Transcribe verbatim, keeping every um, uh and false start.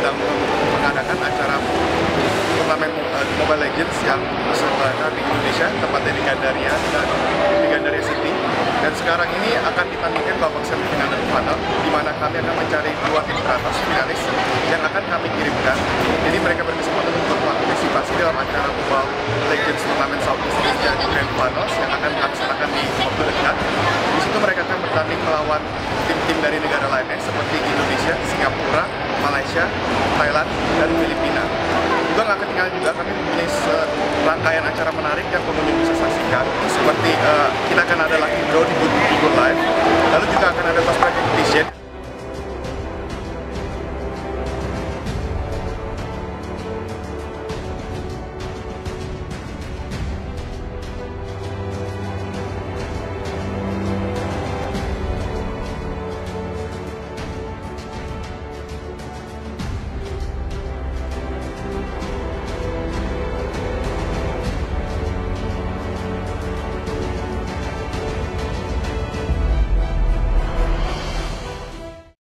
sedang mengadakan acara turnamen uh, Mobile Legends yang diselenggarakan di Indonesia, tepatnya di Gandaria dan di Gandaria City. Dan sekarang ini akan ditandingkan babak semifinal dan final, di mana kami akan mencari dua tim teratas finalis yang akan kami kirimkan. Jadi mereka berkesempatan untuk partisipasi dalam acara Mobile Legends Turnamen Southeast Asia di Grand Finals yang akan dilaksanakan di waktu dekat. Di situ mereka akan bertanding melawan tim-tim dari negara lainnya seperti Indonesia, Singapura, Malaysia, Thailand, dan Filipina. Juga nggak ketinggalan juga kami mempunyai rangkaian acara menarik yang pengunjung bisa saksikan. Seperti uh, kita akan ada lucky draw di booth Bogor